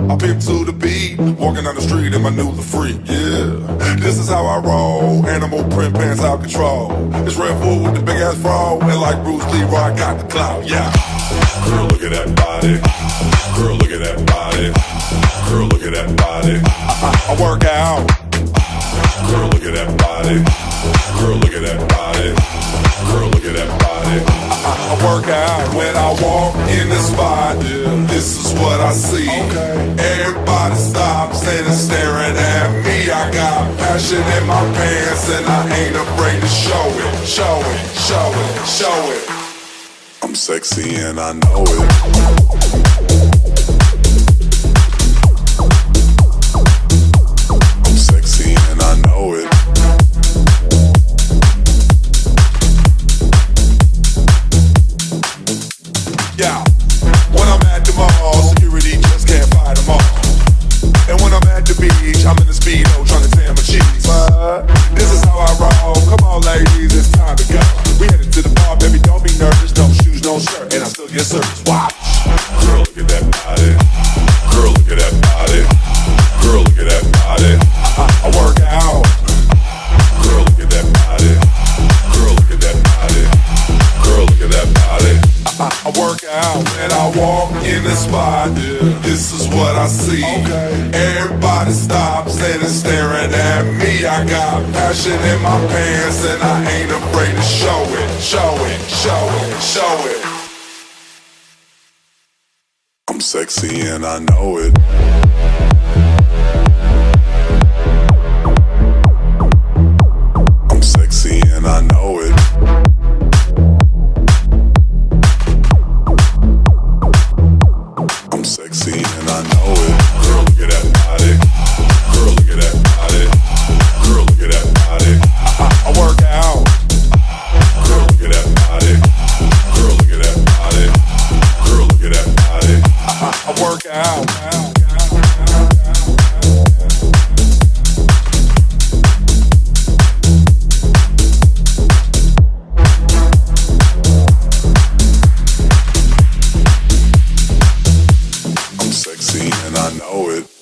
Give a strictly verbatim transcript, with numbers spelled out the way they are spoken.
I pimp to the beat, walking down the street in my new the freak. Yeah, this is how I roll. Animal print pants out control. It's Red Bull with the big ass fro, and like Bruce Lee, I got the clout. Yeah. Girl, look at that body. Girl, look at that body. Girl, look at that body. I, I, I work out. Girl, look at that body. Girl, look at that body. Girl, look at that body. I, I work out when I walk in the spot. Yeah. This is what I see. Okay. Everybody stops and is staring at me. I got passion in my pants and I ain't afraid to show it. Show it, show it, show it. I'm sexy and I know it. I'm sexy and I know it. Yeah, when I'm at the mall, security just can't fight them all. And when I'm at the beach, I'm in the speedo trying to tan my cheeks. But this is how I roll. Come on, ladies, it's time to go. We headed to the bar, baby, don't be nervous. No shoes, no shirt, and I still get service. Watch. Girl, look at that body. Girl, look at that body. Girl, look at that body. I, I work out. Girl, look at that body. Girl, look at that body. Girl, look at that body. I, I work out when I walk in the spot. Yeah. This is what I see. Okay. Everybody stops and is staring at me. I got passion in my pants and I ain't afraid to show it. Show it, show it, show it. I'm sexy and I know it. I'm sexy and I know it. I'm sexy and I know it. Girl, look at that body. Girl, look at that body. Girl, look at that body. I, I, I work out. Girl, look at that body. Girl, look at that body. Girl, look at that body. I, I, I work out. I'm sexy and I know it.